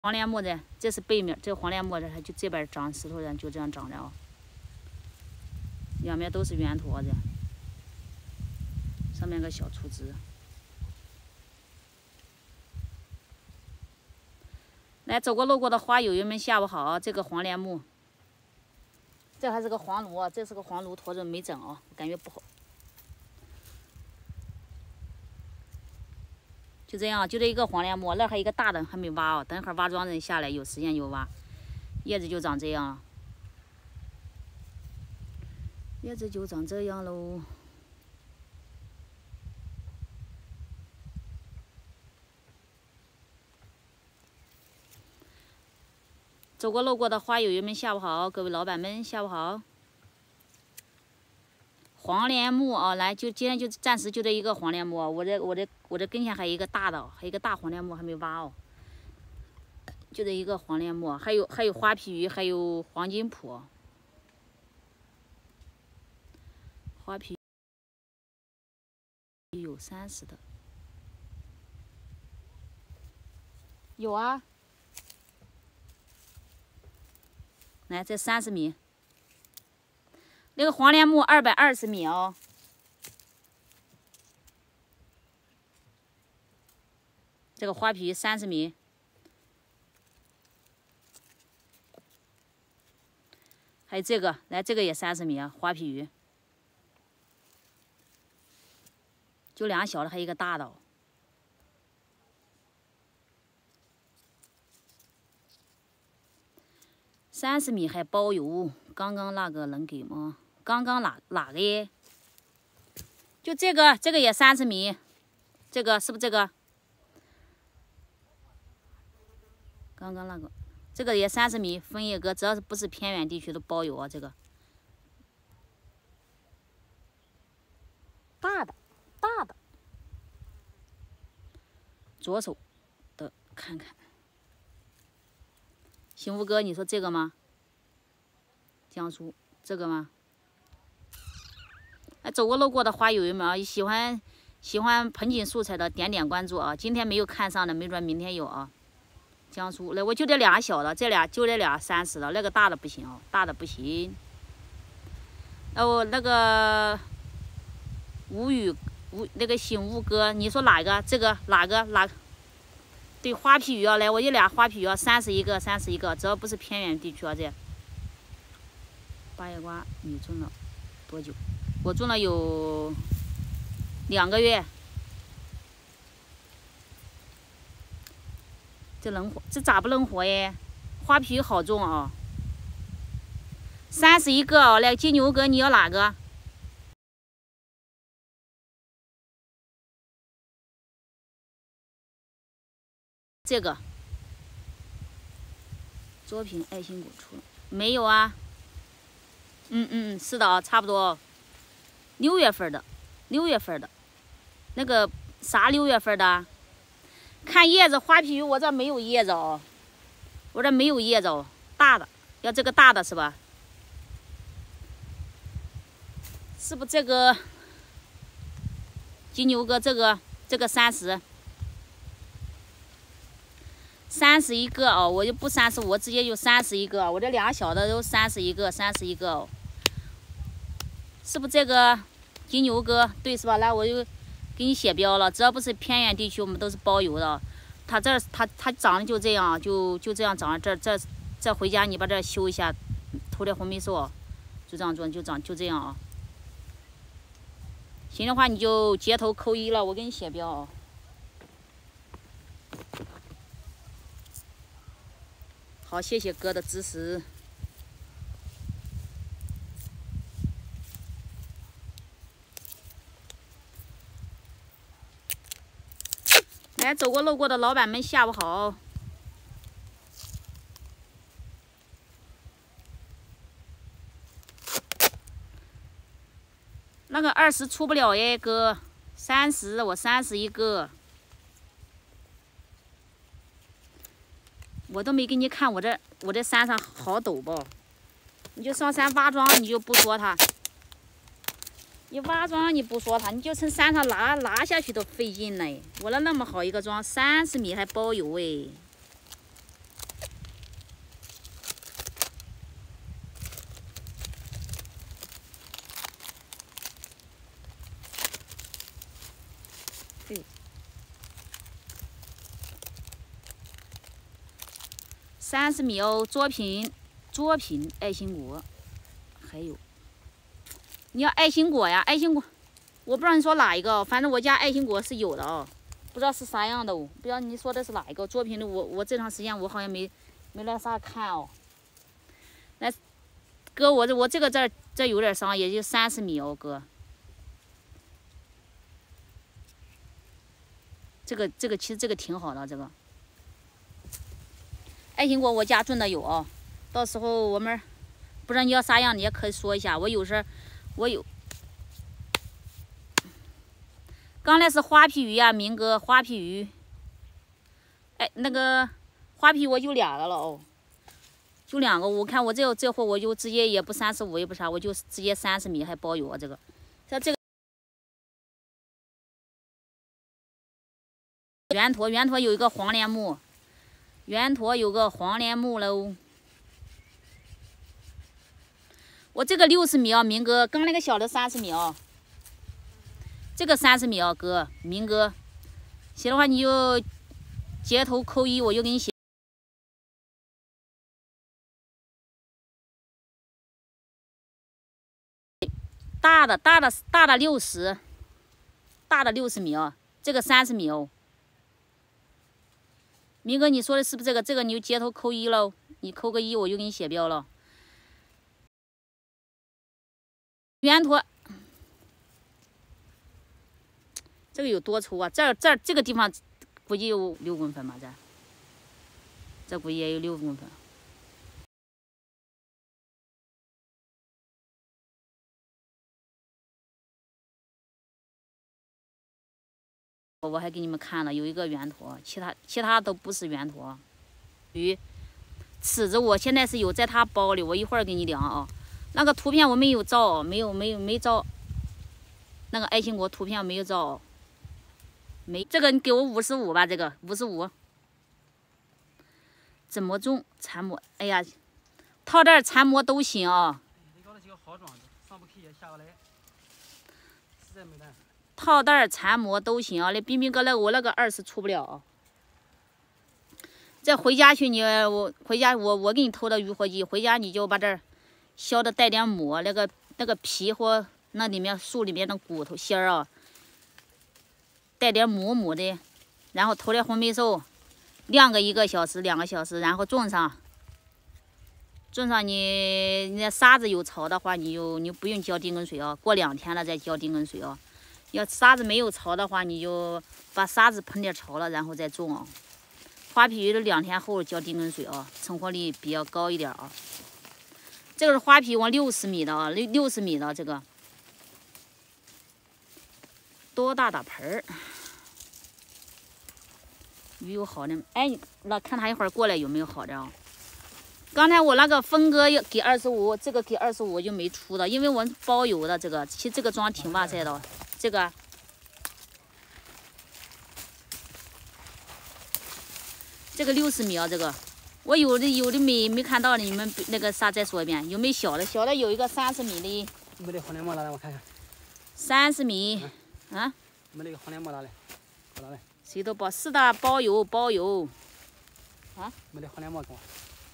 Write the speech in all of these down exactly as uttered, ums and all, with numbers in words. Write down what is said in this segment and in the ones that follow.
黄连木的，这是背面，这黄连木的，它就这边长石头人就这样长的啊、哦，两边都是圆坨的，上面个小粗枝。来，走过路过的花友友们，下午好！这个黄连木，这还是个黄芦啊，这是个黄芦，坨子没整啊，感觉不好。就这样，就这一个黄连木，那还有一个大的还没挖哦，等会儿挖桩人下来有时间就挖。叶子就长这样，叶子就长这样喽。走过路过的花友友们，下午好！各位老板们，下午好！黄连木啊，来，就今天就暂时就这一个黄连木，我这我这我这根下还有一个大的，还有一个大黄连木还没挖哦。就这一个黄连木，还有还有花皮鱼，还有黄金蒲，花皮鱼有三十的，有啊。来，这三十米。那个黄连木二百二十米哦。这个花皮三十米。还有这个，来这个也三十米啊，花皮鱼。就两个小的，还有一个大的、哦。三十米还包邮，刚刚那个能给吗？刚刚哪哪个耶？就这个，这个也三十米，这个是不是这个？刚刚那个，这个也三十米，枫叶哥，只要是不是偏远地区都包邮啊。这个大的，大的，左手的看看。幸福哥，你说这个吗？江苏这个吗？哎，走过路过的花友友们啊，喜欢喜欢盆景素材的点点关注啊！今天没有看上的，没准明天有啊。江苏来，我就这俩小的，这俩就这俩三十的，那个大的不行哦，大的不行。哦，那个吴宇吴那个醒悟哥，你说哪个？这个哪个哪个？对，花皮鱼啊，来，我这俩花皮鱼啊，三十一个，三十一个，只要不是偏远地区啊，这。八叶瓜你种了多久？我种了有两个月。这能活？这咋不能活耶？花皮鱼好种啊！三十一个哦，来，金牛哥，你要哪个？这个作品爱心果出了没有啊？嗯嗯，是的啊，差不多。六月份的，六月份的，那个啥六月份的？看叶子，花皮鱼我这没有叶子哦，我这没有叶子哦，大的，要这个大的是吧？是不这个金牛哥这个这个三十。三十一个哦，我就不三十五，我直接就三十一个。我这俩小的都三十一个，三十一个哦，是不是这个金牛哥？对，是吧？来，我就给你写标了，只要不是偏远地区，我们都是包邮的。它这它它长得就这样，就就这样长。这这这回家你把这修一下，涂点红霉素，就这样做，就长就这样啊。行的话你就截头扣一了，我给你写标啊。好，谢谢哥的支持。来，走过路过的老板们，下午好。那个二十出不了耶，哥，三十，我三十一个。我都没给你看，我这我这山上好陡不？你就上山挖桩，你就不说它。你挖桩你不说它，你就从山上拿拿下去都费劲嘞。我那那么好一个桩，三十米还包邮哎。 三十米哦，作品作品爱心果，还有你要爱心果呀，爱心果，我不知道你说哪一个，反正我家爱心果是有的哦，不知道是啥样的哦，不知道你说的是哪一个作品的，我我这段时间我好像没没来啥看哦。来，哥，我这我这个这儿这有点伤，也就三十米哦，哥。这个这个其实这个挺好的，这个爱心果我家种的有哦，到时候我们不知道你要啥样，你也可以说一下。我有时我有，刚才是花皮鱼呀、啊，明哥花皮鱼。哎，那个花皮我有两个了哦，就两个。我看我这这货我就直接也不三十五也不啥，我就直接三十米还包邮这个。像这个圆驼，圆驼有一个黄连木，圆驼有个黄连木喽。我这个六十米啊，明哥，刚那个小的三十米啊，这个三十米啊，哥，明哥，写的话你就截头扣一，我就给你写。大的大的大的六十，大的六十米啊，这个三十米哦。明哥，你说的是不是这个？这个你就截头扣一喽，你扣个一，我就给你写标了。圆驼，这个有多粗啊？这儿这儿这个地方估计有六公分吧？这这估计也有六公分。我还给你们看了，有一个圆驼，其他其他都不是圆驼。鱼，尺子我现在是有在它包里，我一会儿给你量啊。那个图片我没有照，没有没有没照。那个爱心果图片没有照，没这个你给我五十五吧，这个五十五。怎么种缠膜？哎呀，套袋缠膜都行啊。套袋缠膜都行啊，那冰冰哥那我那个二十出不了啊。这回家去你我回家我我给你偷的鱼活鸡，回家你就把这儿削的带点膜，那个那个皮或那里面树里面的骨头芯儿啊，带点母母的，然后投点红霉素，晾个一个小时两个小时，然后种上。种上你你那沙子有潮的话，你就你不用浇丁根水啊，过两天了再浇丁根水啊。要沙子没有潮的话，你就把沙子喷点潮了，然后再种啊。花皮鱼的两天后浇丁根水啊，成活率比较高一点啊。这个是花皮，我六十米的啊，六六十米的这个，多大的盆儿？鱼有好的，哎，那看他一会儿过来有没有好的啊？刚才我那个峰哥要给二十五，这个给二十五我就没出的，因为我包邮的这个，其实这个装挺哇塞的。这个，这个六十米啊，这个我有的有的没没看到的，你们那个啥再说一遍，有没有小的？小的有一个三十米的。 没得黄连膜拿来我看看。 三十米， 嗯、 啊？ 没那个黄连膜拿来，拿来。 谁都包，是的，包邮包邮。啊？ 没得黄连膜给我。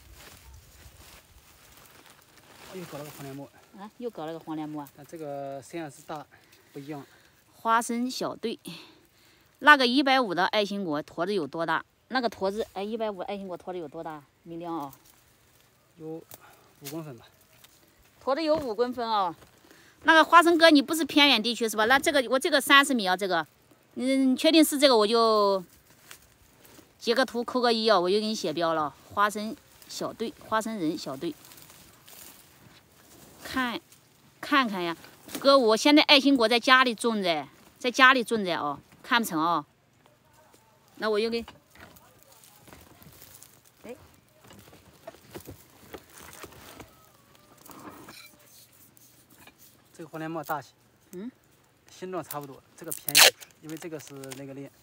又搞了个黄连膜。 啊？又搞了个黄连膜。 但这个实验室大，不一样。 花生小队，那个一百五的爱心果坨子有多大？那个坨子，哎，一百五爱心果坨子有多大？没量啊。 有五公分吧。 坨子有五公分啊。那个花生哥，你不是偏远地区是吧？那这个我这个三十米啊，这个，嗯，你确定是这个我就截个图扣个一啊，我就给你写标了。花生小队，花生人小队，看，看看呀。哥，我现在爱心果在家里种着，在家里种着哦，看不成哦。那我就给，哎， 这个黄连膜大些， 嗯， 形状差不多，这个便宜，因为这个是那个链。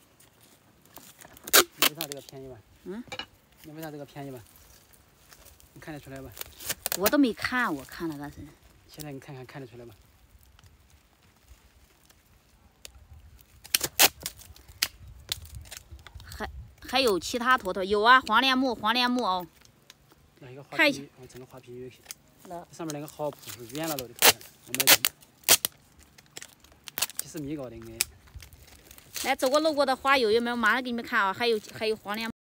你为啥这个便宜吧？ 嗯， 你为啥这个便宜吧？你看得出来吧？ 我都没看，我看了个是。 现在你看看，看得出来吧？ 还还有其他坨坨？有啊，黄连木，黄连木哦。 那一个花还皮，我整个花皮有去。 那上面那个好铺是远了了的坨，我买的，几十米高的应该。 来，这个路过的花友友们，我马上给你们看啊，还有还有黄连木。